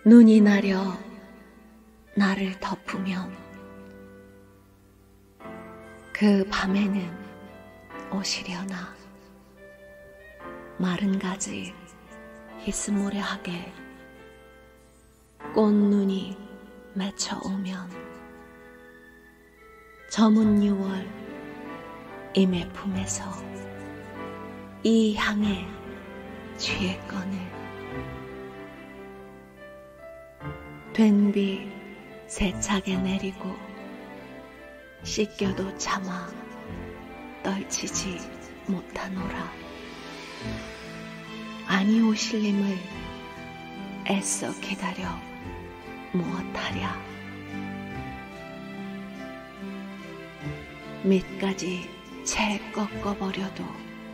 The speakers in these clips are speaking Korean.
눈이 나려 나를 덮으면 그 밤에는 오시려나. 마른 가지 희스모레하게 꽃눈이 맺혀오면 저문 6월 임의 품에서 이 향에 취했거늘. 된비 세차게 내리고 씻겨도 차마 떨치지 못하노라. 아니 오실림을 애써 기다려 무엇하랴. 밑까지 채 꺾어버려도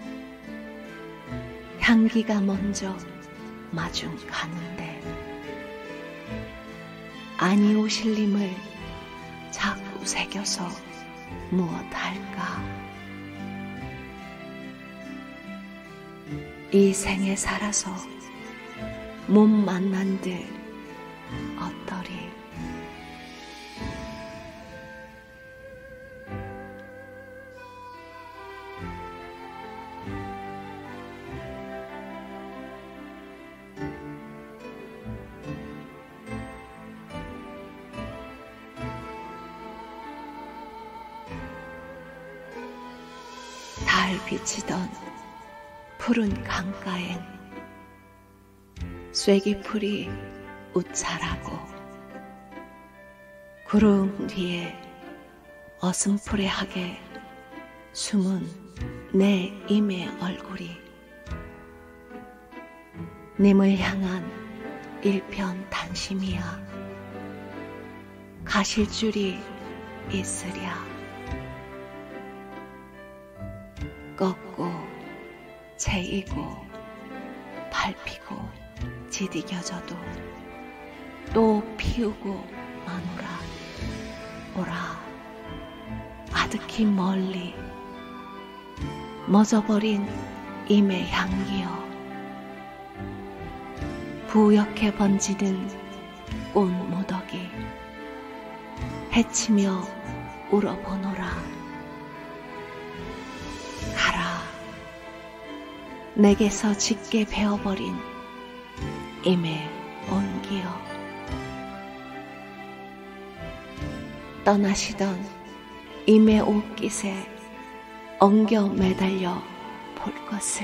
향기가 먼저 마중 가는데 아니 오실림을 자꾸 새겨서 무엇할까. 이 생에 살아서 못 만난 듯 어떠리. 달 비치던 푸른 강가엔 쐐기풀이 웃자라고 구름 뒤에 어슴푸레하게 숨은 내 임의 얼굴이 님을 향한 일편단심이야. 가실 줄이 있으랴. 꺾고 채이고 밟히고 지디겨져도 또 피우고 마노라. 오라 아득히 멀리 멎어버린 임의 향기여. 부옇게 번지는 꽃무더기 해치며 울어보노라. 가라 내게서 짙게 베어버린 임의 온기여. 떠나시던 임의 옷깃에 엉겨 매달려 볼 것을.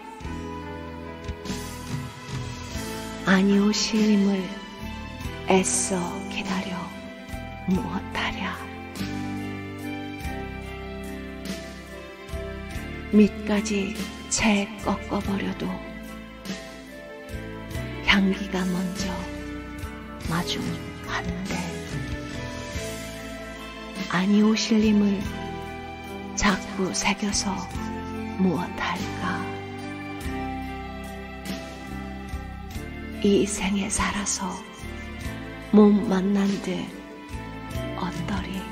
아니 오실림을 애써 기다려 무엇하랴. 밑까지 채 꺾어버려도 향기가 먼저 마중 가는데 아니 오실림을 자꾸 새겨서 무엇할까. 이 생에 살아서 못 만난 듯 어떠리.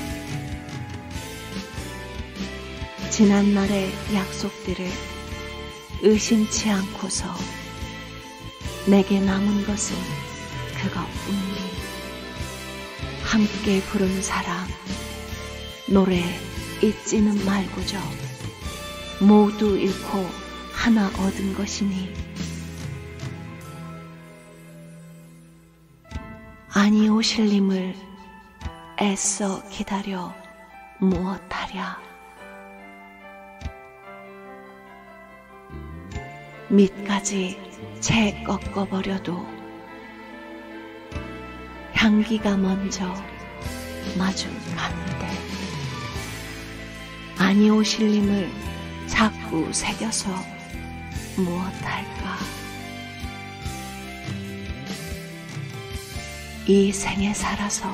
지난날의 약속들을 의심치 않고서 내게 남은 것은 그것뿐이니 함께 부른 사랑 노래 잊지는 말고저 모두 잃고 하나 얻은 것이니 아니 오실림을 애써 기다려 무엇하랴. 밑까지 채 꺾어버려도 향기가 먼저 마중 가는데 아니 오실림을 자꾸 새겨서 무엇할까. 이 생에 살아서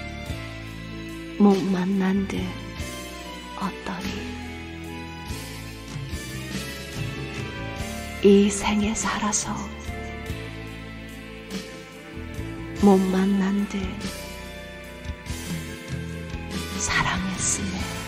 못 만난 듯 어떠리. 이 생에 살아서 못 만난 듯 사랑했으네.